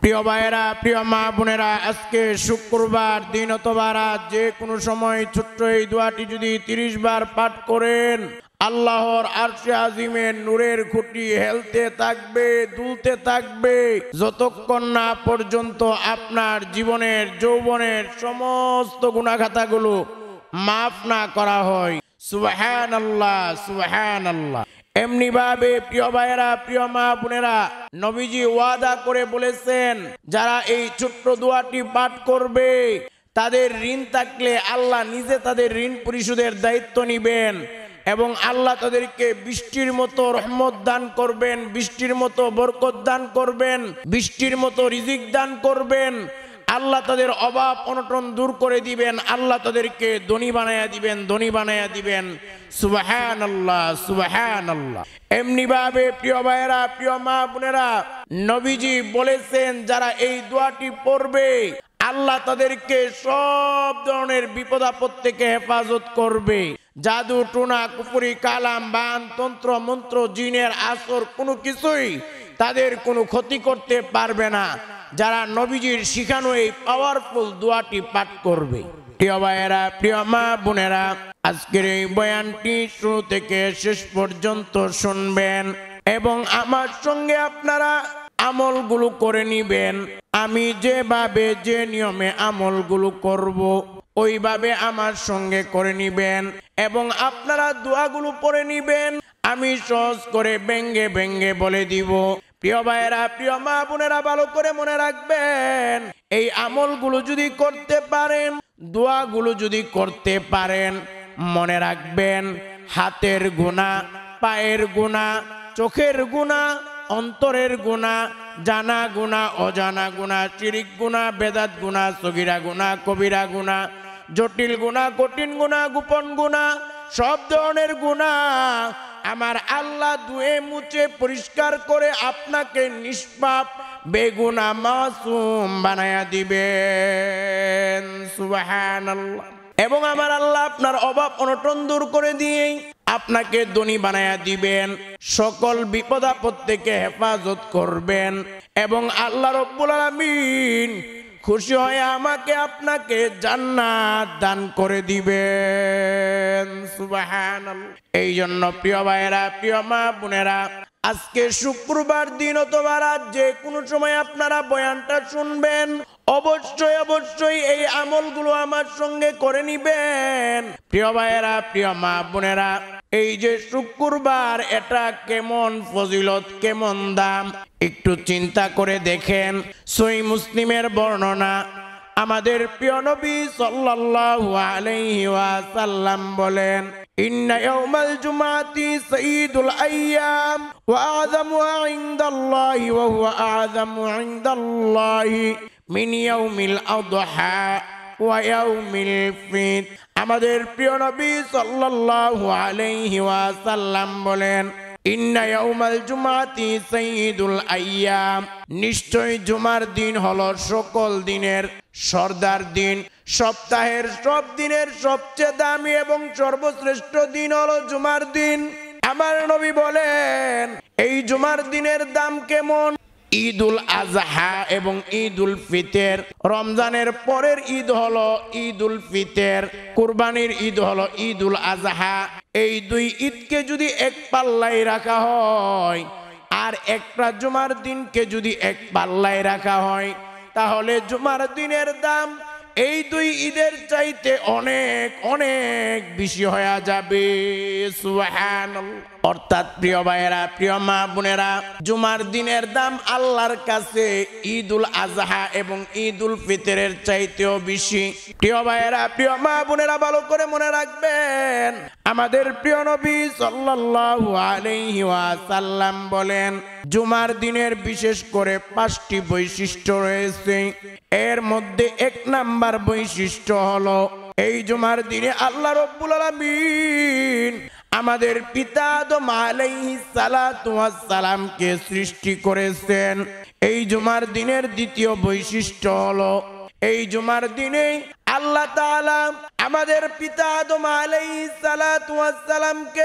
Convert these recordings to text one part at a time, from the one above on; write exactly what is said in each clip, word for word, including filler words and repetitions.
প্রিয় ভাইয়েরা, প্রিয় মা বোনেরা, আজকে শুক্রবার দিন অথবা রাত যে কোনো সময় ছোট্ট এই দোয়াটি যদি তিরিশ বার পাঠ করেন, আল্লাহর আরশে আজিমের নূরের খুঁটি হেলতে থাকবে, দুলতে থাকবে, যতক্ষণ না পর্যন্ত আপনার জীবনের যৌবনের সমস্ত গুনাহখাতাগুলো মাফ না করা হয়। সুবহানাল্লাহ, সুবহানাল্লাহ। এমনি ভাবে প্রিয় ভাইয়েরা, প্রিয় মা বোনেরা, নবীজি ওয়াদা করে বলেছেন, যারা এই ছোট্ট দোয়াটি পাঠ করবে তাদের ঋণ থাকলে আল্লাহ নিজে তাদের ঋণ পরিশোধের দায়িত্ব নিবেন এবং আল্লাহ তাদেরকে বৃষ্টির মতো রহমত দান করবেন, বৃষ্টির মতো বরকত দান করবেন, বৃষ্টির মতো রিজিক দান করবেন। আল্লাহ তাদের অভাব অনটন দূর করে দিবেন, আল্লাহ তাদেরকে ধনী বানায়া দিবেন, ধনী বানায়া দিবেন। সুবহানাল্লাহ, সুবহানাল্লাহ। এমনি ভাবে প্রিয় ভাইয়েরা, প্রিয় মা বোনেরা, নবীজি বলেছেন, যারা এই দোয়াটি পড়বে আল্লাহ তাদেরকে সব ধরনের বিপদ আপদ থেকে হেফাজত করবে। জাদু টুনা কুফরি কালাম বান তন্ত্র মন্ত্র জিনের আসর কোনো কিছুই তাদের কোনো ক্ষতি করতে পারবে না, যারা নবীজির শিখানো এই পাওয়ারফুল দোয়াটি পাঠ করবে। প্রিয় ভাইয়েরা, প্রিয় মা বোনেরা, আজকের এই বয়ানটি শুরু থেকে শেষ পর্যন্ত শুনবেন এবং আমার সঙ্গে আপনারা আমলগুলো করে নিবেন। আমি যেভাবে যে নিয়মে আমলগুলো করব ওইভাবে আমার সঙ্গে করে নিবেন এবং আপনারা দোয়াগুলো পড়ে নিবেন। আমি সহজ করে ব্যঙ্গে ব্যঙ্গে বলে দিব। প্রিয় ভাইয়েরা, প্রিয় মা বোনেরা, ভালো করে মনে রাখবেন, এই আমলগুলো যদি করতে পারেন, দোয়াগুলো যদি করতে পারেন, মনে রাখবেন হাতের গুনাহ, পায়ের গুনাহ, চোখের গুনাহ, অন্তরের গুনাহ, জানা গুনাহ, অজানা গুনাহ, শিরক গুনাহ, বেদাত গুনাহ, সগীরা গুনাহ, কবিরা গুনাহ, জটিল গুনাহ, কঠিন গুনাহ, গোপন গুনাহ, সব ধরনের গুনাহ আমার আল্লাহ ধুয়ে মুছে পরিষ্কার করে আপনাকে নিষ্পাপ বেগুনা মাসুম বানায়া দিবেন। সুবহানাল্লাহ। এবং আমার আল্লাহ আপনার অভাব অনটন দূর করে দিয়ে আপনাকে ধনী বানায়া দিবেন, সকল বিপদ আপদ থেকে হেফাজত করবেন এবং আল্লাহ রাব্বুল আলামিন খুশি হয়ে আমাকে আপনাকে জান্নাত দান করে দিবেন। সুবহানাল্লাহ। এই জন্য প্রিয় ভাইয়েরা, প্রিয় মা বোনেরা, আজকে শুক্রবার দিন অথবা রাত যে কোনো সময় আপনারা বয়ানটা শুনবেন, অবশ্যই অবশ্যই এই আমলগুলো আমার সঙ্গে করে নিবেন। প্রিয় ভাইয়েরা, প্রিয় মা বোনেরা, এই যে শুক্রবার, এটা কেমন ফজিলত, কেমন দাম একটু চিন্তা করে দেখেন। সহিহ মুসলিমের বর্ণনা, আমাদের প্রিয় নবী সাল্লাল্লাহু আলাইহি ওয়াসাল্লাম বলেন, ইন্না ইয়াউমাল জুমাতি সাইয়্যিদুল আইয়াম ওয়া আযামুহা ইনদাল্লাহি ওয়া হুয়া আযামু ইনদাল্লাহি মিন ইয়াউমিল আযহা ওয়া ইয়াউমিল ফিত। আমাদের প্রিয় নবী সাল্লাল্লাহু আলাইহি ওয়াসাল্লাম বলেন, ইন্না ইয়াউমাল জুমাতি সাইয়্যিদুল আইয়াম, নিশ্চয় জুমার দিন হলো সকল দিনের সর্দার দিন, সপ্তাহের সব দিনের সবচেয়ে দামি এবং সর্বশ্রেষ্ঠ দিন হলো জুমার দিন। আমার নবী বলেন, এই জুমার দিনের দাম কেমন? ঈদুল আজহা এবং ঈদুল ফিতর, রমজানের পরের ঈদ হলো ঈদুল ফিতর, কুরবানির ঈদ হলো ঈদুল আজহা। এই দুই ঈদকে যদি এক পাল্লায় রাখা হয় আর একটা জুমার দিনকে যদি এক পাল্লায় রাখা হয়, তাহলে জুমার দিনের দাম এই দুই ঈদের চাইতে অনেক অনেক বেশি হয়ে যাবে। সুবহানাল্লাহ। অর্থাৎ প্রিয় ভাইয়েরা, প্রিয় মা বোনেরা, জুমার দিনের দাম আল্লাহর কাছে ঈদুল আজহা এবং ঈদুল ফিতরের চাইতেও বেশি। প্রিয় ভাইয়েরা, প্রিয় মা বোনেরা, ভালো করে মনে রাখবেন, আমাদের প্রিয় নবী সাল্লাল্লাহু আলাইহি ওয়াসাল্লাম বলেন, জুমার দিনের বিশেষ করে পাঁচটি বৈশিষ্ট্য রয়েছে। এর মধ্যে এক নাম্বার বৈশিষ্ট্য হলো, এই জুমার দিনে আল্লাহ রাব্বুল আলামিন আমাদের পিতা আদম আলাইহিস সালাতু ওয়াস সালামকে সৃষ্টি করেছেন। এই জুমার দিনের দ্বিতীয় বৈশিষ্ট্য হলো, এই জুমার দিনে আল্লাহ তাআলা আমাদের পিতা আদম আলাইহিস সালাতু ওয়াস সালামকে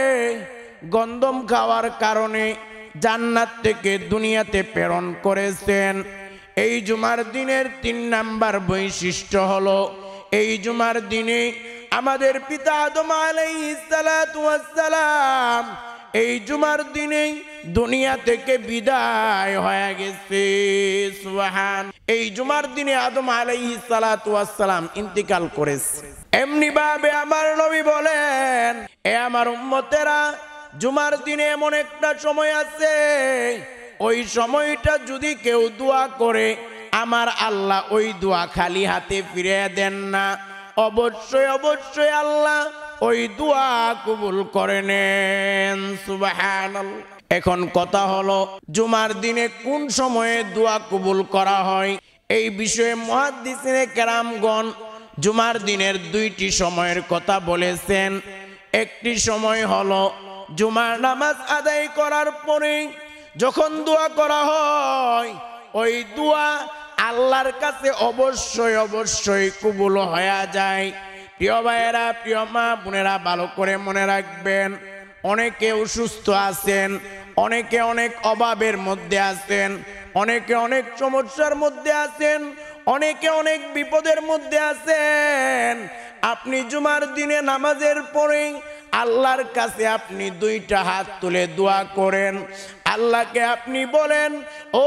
গন্ধম খাওয়ার কারণে জান্নাত থেকে দুনিয়াতে প্রেরণ করেছেন। এই জুমার দিনের তিন নাম্বার বৈশিষ্ট্য হলো এই জুমার দিনে আমাদের পিতা আদম আলাইহিস সালাতু ওয়াস সালাম এই জুমার দিনে দুনিয়া থেকে বিদায় হয়ে গেছে। সুবহান। এই জুমার দিনে আদম আলাইহিস সালাতু ওয়াস সালাম ইন্তিকাল করেছে। এমনি ভাবে আমার নবী বলেন, এ আমার উম্মতেরা, জুমার দিনে এমন একটা সময় আছে, ওই সময়টা যদি কেউ দোয়া করে আমার আল্লাহ ওই দোয়া খালি হাতে ফিরিয়ে দেন না, অবশ্যই অবশ্যই আল্লাহ ওই দোয়া কবুল করে নেন। সুবহানাল্লাহ। এখন কথা হলো জুমার দিনে কোন সময়ে দোয়া কবুল করা হয়, এই বিষয়ে মুহাদ্দিসিনে কেরামগণ জুমার দিনের দুইটি সময়ের কথা বলেছেন। একটি সময় হলো জুমার নামাজ আদায় করার পরে যখন দোয়া করা হয়, ওই দোয়া আল্লাহর কাছে অবশ্যই অবশ্যই কবুল হয়ে যায়। প্রিয় ভাইয়েরা, প্রিয় মা বোনেরা, ভালো করে মনে রাখবেন, অনেকে অসুস্থ আছেন, অনেকে অনেক অভাবের মধ্যে আছেন, অনেকে অনেক সমস্যার মধ্যে আছেন, অনেকে অনেক বিপদের মধ্যে আছেন। আপনি জুমার দিনে নামাজের পরে আল্লাহর কাছে আপনি দুইটা হাত তুলে দোয়া করেন, আল্লাহকে আপনি বলেন, ও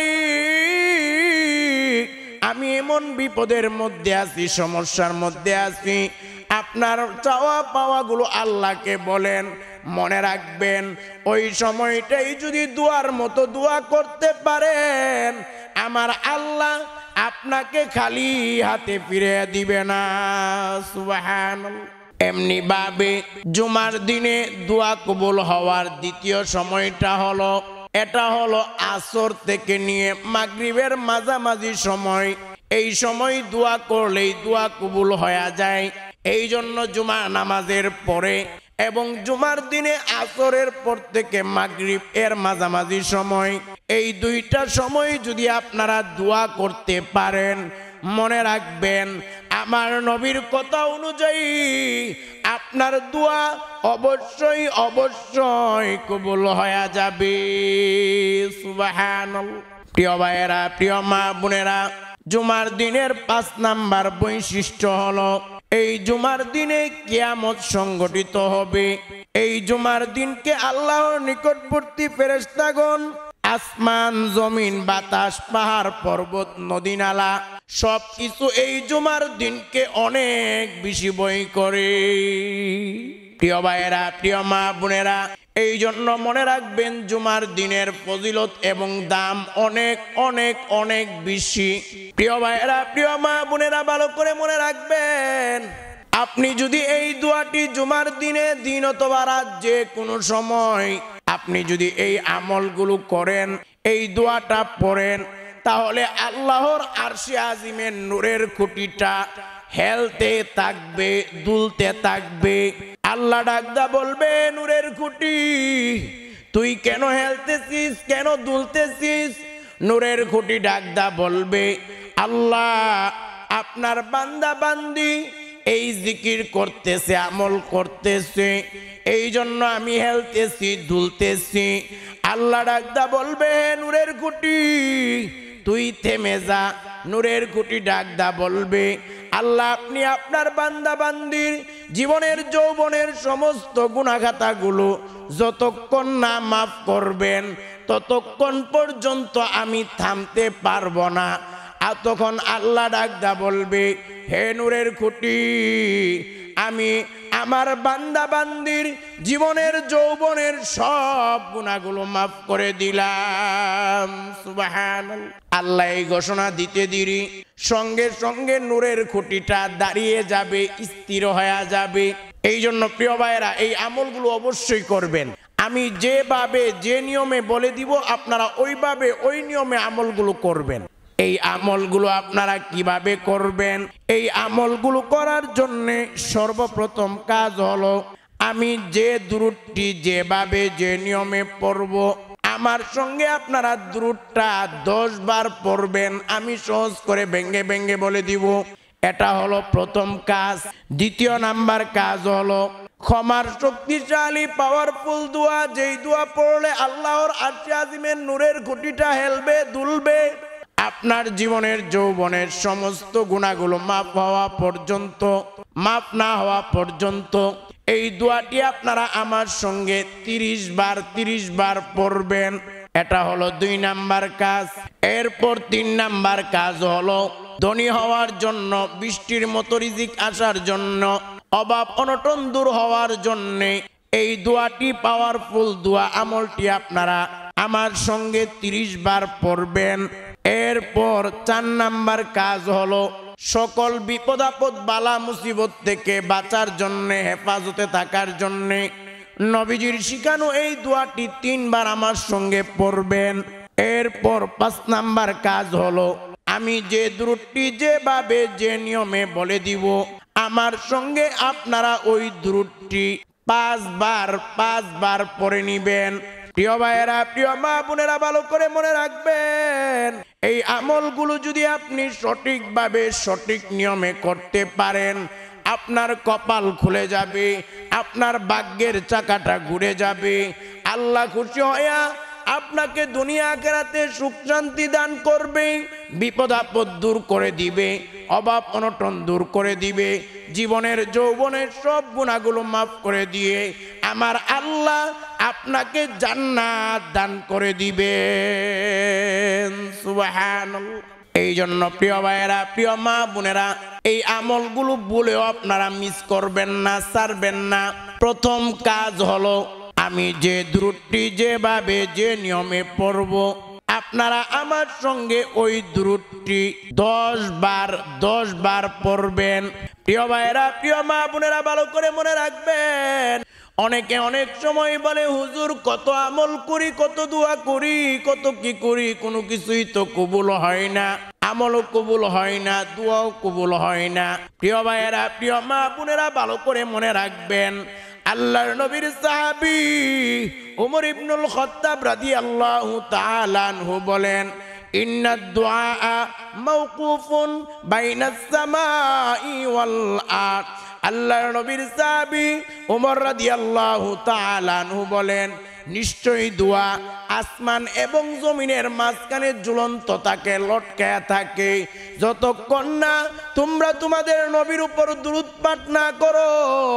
মালিক, আমি এমন বিপদের মধ্যে আছি, সমস্যার মধ্যে আছি, আপনার চাওয়া পাওয়াগুলো আল্লাহকে বলেন। মনে রাখবেন, ওই সময়টাই যদি দোয়ার মতো দোয়া করতে পারেন, আমার আল্লাহ আপনাকে খালি হাতে ফিরে দিবে না। সুবহানাল্লাহ। এমনি ভাবে জুমার দিনে দোয়া কবুল হওয়ার দ্বিতীয় সময়টা হলো, এটা হলো আসর থেকে নিয়ে মাগরিবের মাঝামাঝি সময়। এই সময় দোয়া করলেই দোয়া কবুল হয়ে যায়। এই জন্য জুমা নামাজের পরে এবং জুমার দিনে আসরের পর থেকে মাগরিব এর মাঝামাঝি সময়, এই দুইটা সময় যদি আপনারা দোয়া করতে পারেন, মনে রাখবেন আমার নবীর কথা অনুযায়ী আপনার দোয়া অবশ্যই অবশ্যই কবুল হয়ে যাবে। সুবহানাল্লাহ। প্রিয় ভাইয়েরা, প্রিয় মা বোনেরা, জুমার দিনের পাঁচ নাম্বার বৈশিষ্ট্য হলো এই জুমার দিনে কিয়ামত সংগঠিত হবে। এই জুমার দিনকে আল্লাহর নিকটবর্তী ফেরেশতাগণ আসমান, জমিন, বাতাস, পাহাড়, পর্বত, নদী, নালা সব কিছু এই জুমার দিনকে অনেক বেশি ভয় করে। প্রিয় ভাইয়েরা, প্রিয় মা বোনেরা, এই জন্য মনে রাখবেন জুমার দিনের ফজিলত এবং দাম অনেক অনেক অনেক বেশি। প্রিয় ভাইয়েরা, প্রিয় মা বোনেরা, ভালো করে মনে রাখবেন, আপনি যদি এই দোয়াটি জুমার দিনে দিন অথবা রাত যে কোনো সময় আপনি যদি এই আমলগুলো করেন, এই দোয়াটা পড়েন, তাহলে আল্লাহর আরশে আজিমের নূরের খুঁটিটা হেলতে থাকবে, দুলতে থাকবে। আল্লাহ ডাকদা বলবে, নূরের খুঁটি তুই কেন হেলতেছিস, কেন দুলতেছিস? নূরের খুঁটি ডাকদা বলবে, আল্লাহ আপনার বান্দা বান্দি এই জিকির করতেছে, আমল করতেছে, এই জন্য আমি হেলতেছি, দুলতেছি। আল্লাহ ডাকদা বলবে, নূরের খুঁটি তুই থেমে যা। নূরের খুঁটি ডাকদা বলবে, আল্লাহ আপনি আপনার বান্দা বান্দির জীবনের যৌবনের সমস্ত গুনাহখাতাগুলো যতক্ষণ না মাফ করবেন ততক্ষণ পর্যন্ত আমি থামতে পারবো না। আর তখন আল্লাহ ডাকদা বলবে, হে নূরের খুঁটি, আমি আমার বান্দা বান্দির জীবনের যৌবনের সব গুনাহগুলো মাফ করে দিলাম। সুবহানাল্লাহ। আল্লাহ এই ঘোষণা দিতে দেরি সঙ্গে সঙ্গে নূরের খুঁটিটা দাঁড়িয়ে যাবে, স্থির হয়ে যাবে। এই জন্য প্রিয় ভাইয়েরা, এই আমলগুলো অবশ্যই করবেন। আমি যেভাবে যে নিয়মে বলে দিব আপনারা ওইভাবে ওই নিয়মে আমলগুলো করবেন। এই আমলগুলো আপনারা কিভাবে করবেন? এই আমলগুলো করার জন্য সর্বপ্রথম কাজ হলো, আমি যে দুরূদটি যেভাবে যে নিয়মে পড়ব, আমার সঙ্গে আপনারা দুরূদটা দশ বার পড়বেন। আমি সহজ করে ভেঙ্গে ভেঙ্গে বলে দিব। এটা হলো প্রথম কাজ। দ্বিতীয় নাম্বার কাজ হলো ক্ষমার শক্তিশালী পাওয়ারফুল দোয়া, যেই দোয়া পড়লে আল্লাহর আরশে আজিমের নূরের খুঁটিটা হেলবে, দুলবে। আপনার জীবনের যৌবনের সমস্ত গুনাহগুলো মাফ হওয়া পর্যন্ত, মাফ না হওয়া পর্যন্ত এই দোয়াটি আপনারা আমার সঙ্গে তিরিশ বার তিরিশ বার পড়বেন। এটা হলো দুই নাম্বার কাজ। এরপর তিন নাম্বার কাজ হলো ধনী হওয়ার জন্য, বৃষ্টির মতো রিজিক আসার জন্য, অভাব অনটন দূর হওয়ার জন্য এই দোয়াটি পাওয়ারফুল দোয়া আমলটি আপনারা আমার সঙ্গে তিরিশ বার পড়বেন। এরপর চার নাম্বার কাজ হলো সকল বিপদ আপদ বালা মুসিবত থেকে বাঁচার জন্য, হেফাজতে থাকার জন্য নবীজির শিখানো এই দোয়াটি তিনবার আমার সঙ্গে পড়বেন। এরপর পাঁচ নাম্বার কাজ হলো আমি যে দুরূদটি যেভাবে যে নিয়মে বলে দিব আমার সঙ্গে আপনারা ওই দুরূদটি পাঁচবার পাঁচবার পড়ে নিবেন। প্রিয় ভাইয়েরা, প্রিয় মা বোনেরা, ভালো করে মনে রাখবেন এই আমলগুলো যদি আপনি সঠিকভাবে সঠিক নিয়মে করতে পারেন আপনার কপাল খুলে যাবে, আপনার ভাগ্যের চাকাটা ঘুরে যাবে। আল্লাহ খুশি হইয়া আপনাকে দুনিয়া আখিরাতে সুখ শান্তি দান করবে, বিপদ আপদ দূর করে দিবে, অভাব অনটন দূর করে দিবে, জীবনের যৌবনের সব গুনাহগুলো মাফ করে দিয়ে আমার আল্লাহ আপনাকে জান্নাত দান করে দিবেন। সুবহানাল্লাহ। এই জন্য প্রিয় ভাইয়েরা, প্রিয় মা বোনেরা, এই আমলগুলো বলেও আপনারা মিস করবেন না, ছাড়বেন না। প্রথম কাজ হলো আমি যে দুরূদটি যেভাবে যে নিয়মে পড়ব আপনারা আমার সঙ্গে ওই দুরূদটি দশ বার দশ বার পড়বেন। প্রিয় ভাইয়েরা, প্রিয় মা বোনেরা, ভালো করে মনে রাখবেন অনেকে অনেক সময় বলে হুজুর কত আমল করি, কত দোয়া করি, কত কি করি, কোনো কিছুই তো কবুল হয় না, আমলও কবুল হয় না, দোয়াও কবুল হয় না। প্রিয় ভাইয়েরা, প্রিয় মা বোনেরা, ভালো করে মনে রাখবেন আল্লাহর নবীর সাহাবী ওমর ইবনুল খাত্তাব রাদিয়াল্লাহু তাআলা আনহু বলেন ইন্নাদ দুআ মাওকুফুন বাইনাস সামাই ওয়াল আরদ। আল্লাহর নবীর সাহাবী ওমর রাদিয়াল্লাহু তাআলা আনহু বলেন নিশ্চয়ই দোয়া আসমান এবং জমিনের মাঝখানে ঝুলন্ত থাকে, লটকায়া থাকে, যতক্ষণ না তোমরা তোমাদের নবীর উপর দুরূদ পাঠ না করো,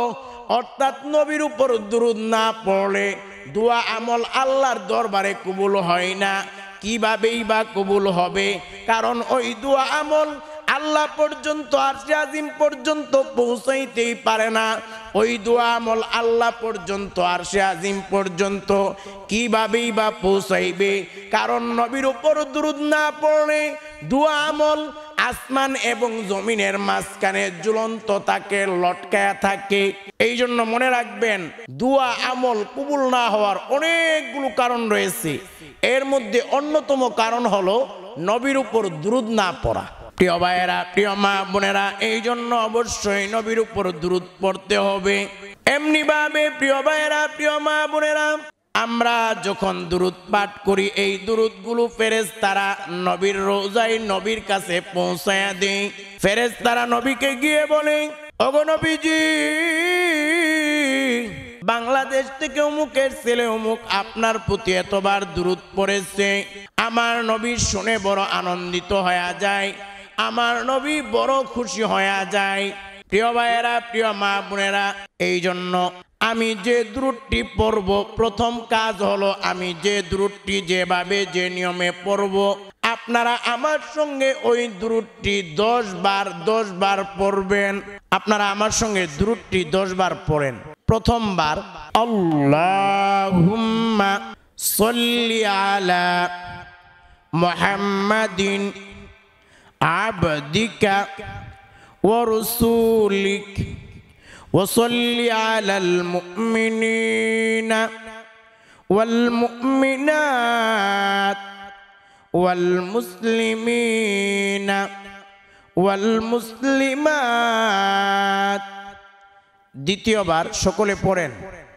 অর্থাৎ নবীর উপর দুরূদ না পড়লে দোয়া আমল আল্লাহর দরবারে কবুল হয় না। কিভাবেই বা কবুল হবে? কারণ ওই দোয়া আমল আল্লাহ পর্যন্ত, আরশে আজিম পর্যন্ত পৌঁছাইতেই পারে না। ওই দোয়া আমল আল্লাহ পর্যন্ত, আরশে আজিম পর্যন্ত কিভাবেই বা পৌঁছাইবে? কারণ নবীর উপর দুরূদ না পড়লে দোয়া আমল আসমান এবং জমিনের মাঝখানে ঝুলন্ত থাকে, লটকায়া থাকে। এই জন্য মনে রাখবেন দোয়া আমল কবুল না হওয়ার অনেকগুলো কারণ রয়েছে। এর মধ্যে অন্যতম কারণ হলো নবীর উপর দুরূদ না পড়া। প্রিয় ভাইয়েরা, প্রিয় মা বোনেরা, এই জন্য অবশ্যই নবীর উপর দুরূদ পড়তে হবে। এমনি ভাবে প্রিয় ভাইয়েরা, প্রিয় মা বোনেরা, আমরা যখন দুরূদ পাঠ করি এই দুরূদগুলো ফেরেশতারা নবীর রোজায় নবীর কাছে পৌঁছায়া দেয়। ফেরেশতারা নবীকে গিয়ে বলে ওগো নবীজি, বাংলাদেশ থেকে অমুকের ছেলে অমুক আপনার প্রতি এতবার দুরূদ পড়েছে। আমার নবী শুনে বড় আনন্দিত হয়ে যায়, আমার নবী বড় খুশি হয়ে যায়। প্রিয় ভাইয়েরা, প্রিয় মা বোনেরা, এই জন্য আমি যে দুরূদটি পড়ব প্রথম কাজ হলো আমি যে দুরূদটি যেভাবে যে নিয়মে পড়ব আপনারা আমার সঙ্গে ওই দুরূদটি দশ বার দশ বার পড়বেন। আপনারা আমার সঙ্গে দুরূদটি দশ বার পড়েন। প্রথমবার আল্লাহুম্মা সাল্লি আলা মুহাম্মাদিন আবদিকা ওয়া রাসূলিক ওয়া সাল্লি আলাল মুমিনিনা ওয়াল মুমিনাত ওয়াল মুসলিমিনা ওয়াল মুসলিমাত। দ্বিতীয়বার সকলে পড়েন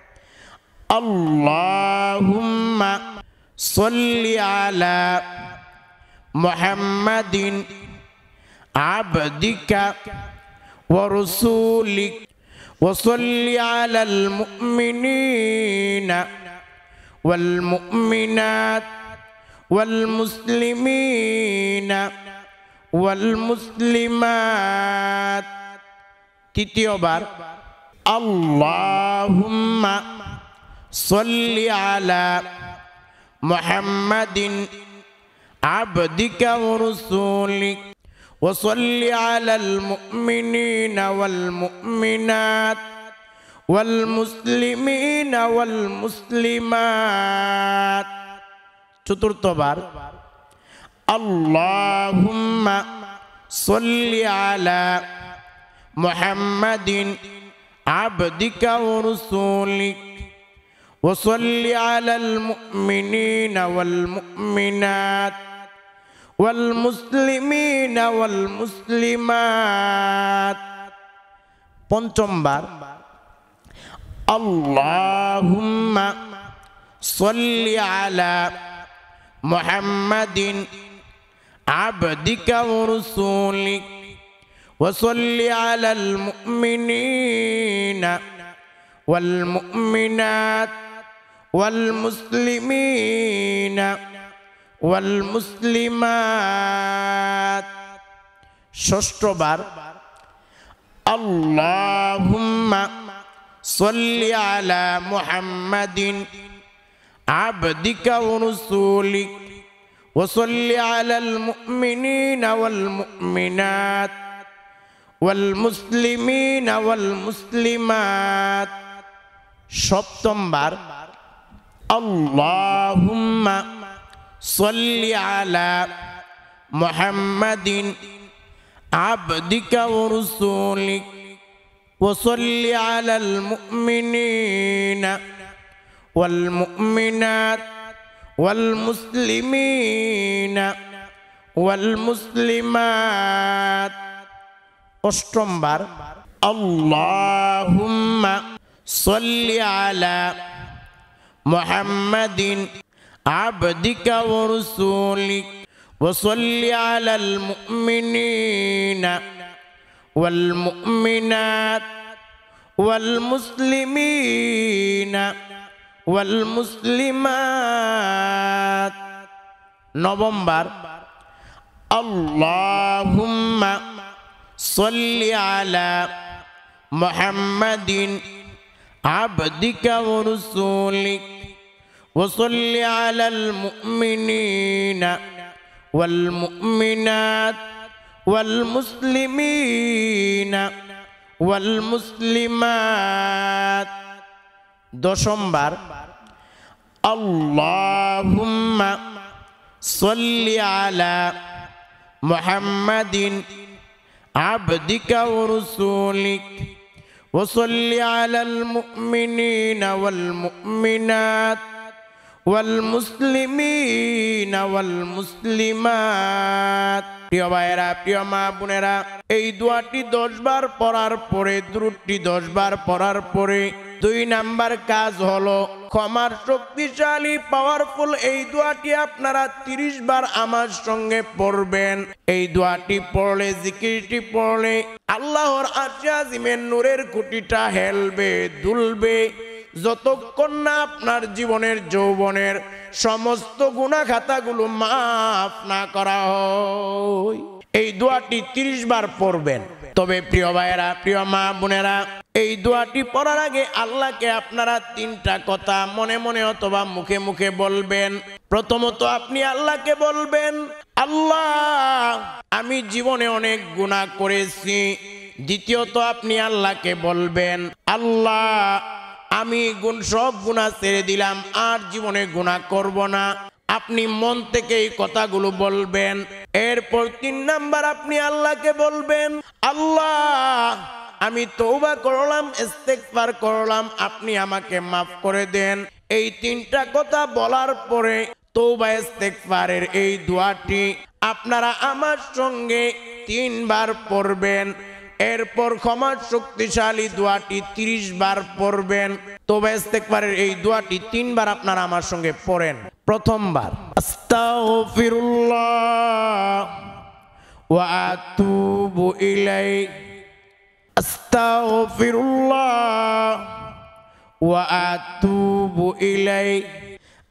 আল্লাহুম্মা সাল্লি আলা মুহাম্মাদিন আবদিকা ওয়া রাসূলিক ওয়া সাল্লি আলাল মুমিনিনা ওয়াল মুমিনাত والمسلمين والمسلمات তৃতীয় বার اللهم صل على محمد عبدك ورسولك وصل على المؤمنين والمؤمنات والمسلمين والمسلمات চতুর্থ বার اللهم صل على محمد عبدك ورسولك وصل على المؤمنين والمؤمنات والمسلمين والمسلمات পঞ্চম বার اللهم صل على محمد عبدك ورسولك وصل على المؤمنين والمؤمنات والمسلمين والمسلمات ষষ্ঠ বার اللهم صل على محمد عبدك ورسولك وصل على المؤمنين والمؤمنات والمسلمين والمسلمات সপ্তম বার اللهم صل على محمد عبدك ورسولك وصل على المؤمنين والمؤمنات والمسلمين والمسلمات অষ্টম বার اللهم صل على محمد عبدك ورسولك وصل على المؤمنين والمؤمنات والمسلمين والمسلمات নবম বার اللهم صل على محمد عبدك ورسولك وصل على المؤمنين والمؤمنات والمسلمين والمسلمات দশম বার اللهم صل على محمد عبدك ورسولك وصل على المؤمنين والمؤمنات والمسلمين والمسلمات প্রিয় ভাইয়েরা, প্রিয় মা বোনেরা, এই দোয়াটি দশ বার পড়ার পরে, দ্রুতটি দশ বার পড়ার পরে দুই নাম্বার কাজ হলো ক্ষমার শক্তিশালী পাওয়ারফুল এই দোয়াটি আপনারা তিরিশ বার আমার সঙ্গে পড়বেন। এই দোয়াটি পড়লে, জিকিরটি পড়লে আল্লাহর আরশে আজিমের নূরের খুঁটিটা হেলবে, দুলবে, যতক্ষণ না আপনার জীবনের যৌবনের সমস্ত গুনাহ খাতাগুলো মাফ না করা হয়। এই দোয়াটি তিরিশ বার পড়বেন। তবে প্রিয় ভাইয়েরা, প্রিয় মা বোনেরা, এই দোয়াটি পড়ার আগে আল্লাহকে আপনারা তিনটা কথা মনে মনে অথবা মুখে মুখে বলবেন। প্রথমত আপনি আল্লাহকে বলবেন, আল্লাহ আমি জীবনে অনেক গুনাহ করেছি। দ্বিতীয়ত আপনি আল্লাহকে বলবেন, আল্লাহ আমি গুণ সব গুনাহ ছেড়ে দিলাম, আর জীবনে গুনাহ করব না। আপনি মন থেকে এই কথাগুলো বলবেন। এরপর তিন নাম্বার আপনি আল্লাহকে বলবেন, আল্লাহ আমি তওবা করলাম, ইস্তেগফার করলাম, আপনি আমাকে মাফ করে দেন। এই তিনটা কথা বলার পরে তওবা ইস্তেগফারের এই দোয়াটি আপনারা আমার সঙ্গে তিনবার পড়বেন। এরপর ক্ষমার শক্তিশালী দোয়াটি তিরিশ বার পড়বেন। তওবা ইস্তেগফারের এই দোয়াটি তিনবার আপনারা আমার সঙ্গে পড়েন। প্রথমবার আস্তাগফিরুল্লাহ ওয়া আতুবু ইলাইহি, আস্তাগফিরুল্লাহ ওয়া আতুবু ইলাইহি,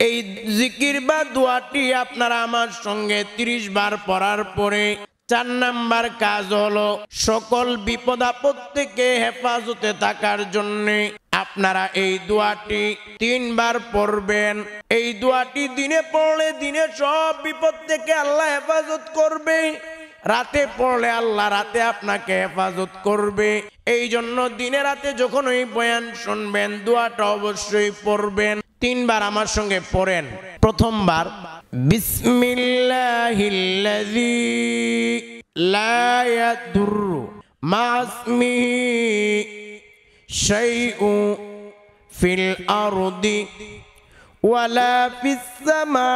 এই জিকির বা দোয়াটি আপনারা আমার সঙ্গে তিরিশ বার পড়ার পরে চার নাম্বার কাজ হলো সকল বিপদ আপদ থেকে হেফাজতে থাকার জন্য আপনারা এই দোয়াটি তিনবার পড়বেন। এই দোয়াটি দিনে পড়লে দিনে সব বিপদ থেকে আল্লাহ হেফাজত করবে, রাতে পড়লে আল্লাহ রাতে আপনাকে হেফাজত করবে। এই জন্য দিনে রাতে যখন ওই বয়ান শুনবেন দোয়াটা অবশ্যই পড়বেন। তিনবার আমার সঙ্গে পড়েন। প্রথমবার বিসমিল্লাহিল্লাযী লা ইয়াদুররু মা ইসমিহি শাইউন ফিল আরদি ওয়ালা ফিস সামা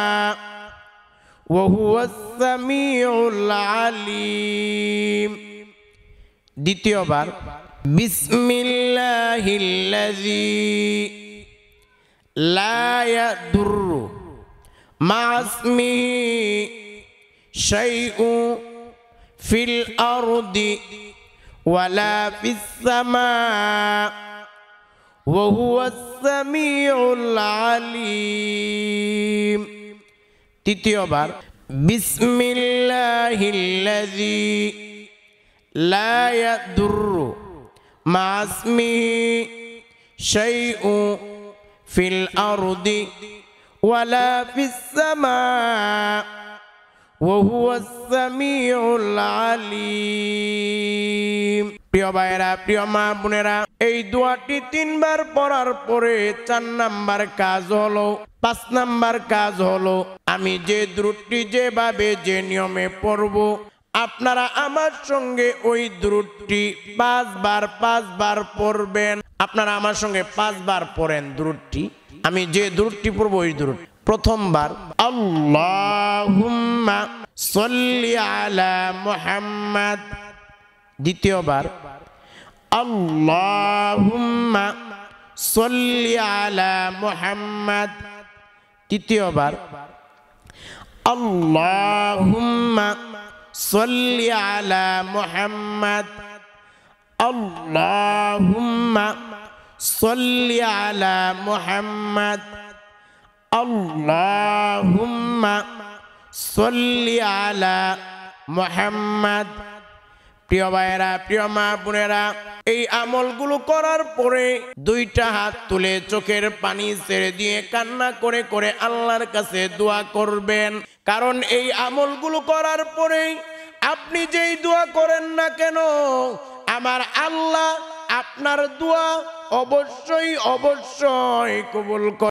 ওয়া হুয়াস সামিউল আলিম। দ্বিতীয়বার বিসমিল্লাহিল্লাযী লা ইয়াদুররু মা ইসমিহি শাইউন ফিল আরদি ওয়ালা ফিস সামা ওয়া হুয়াস সামিউল আলিম। তৃতীয়বার বিসমিল্লাহিল্লাযী লা ইয়াদুররু মা ইসমিহি শাইউন ফিল আরদি ওয়ালা ফিস সামা ওয়া হুয়াস সামিউল আলিম। প্রিয় ভাইরা, প্রিয় মা বোনেরা, এই দোয়াটি তিনবার পড়ার পরে চার নাম্বার কাজ হলো পাঁচ নাম্বার কাজ হলো আমি যে দ্রুতটি যেভাবে যে নিয়মে পড়ব আপনারা আমার সঙ্গে ওই দ্রুতটি পাঁচবার পাঁচবার পড়বেন। আপনারা আমার সঙ্গে পাঁচবার পড়েন দ্রুতটি। আমি যে দ্রুতটি পড়ব ওই দ্রুত। প্রথমবার আল্লাহুম্মা সাল্লি আলা মুহাম্মাদ। দ্বিতীয়বার আল্লাহুম্মা সাল্লি আলা মুহাম্মাদ। তৃতীয়বার আল্লাহুম্মা সাল্লি আলা মুহাম্মাদ। আল্লাহুম্মা সাল্লি আলা মুহাম্মাদ। আল্লাহুম্মা সাল্লি আলা মুহাম্মাদ। প্রিয় ভাইয়েরা, প্রিয় মা বোনেরা, এই আমলগুলো করার পরে দুইটা হাত তুলে চোখের পানি ছেড়ে দিয়ে কান্না করে করে আল্লাহর কাছে দোয়া করবেন। কারণ এই আমলগুলো করার পরে আপনি যেই দোয়া করেন না কেন আমার আল্লাহ আপনার দোয়া অবশ্যই অবশ্যই কবুল করে।